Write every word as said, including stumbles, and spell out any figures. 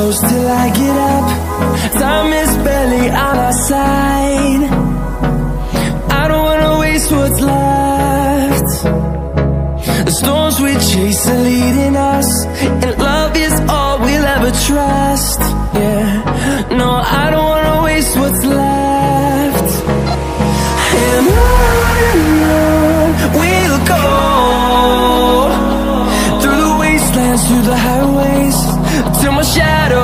close till I get up. Time is barely on our side. I don't wanna waste what's left. The storms we chase are leading us, and love is all we'll ever trust. Yeah, no, I don't wanna waste what's left. And on and on we'll go, through the wastelands, through the highways, till my shadow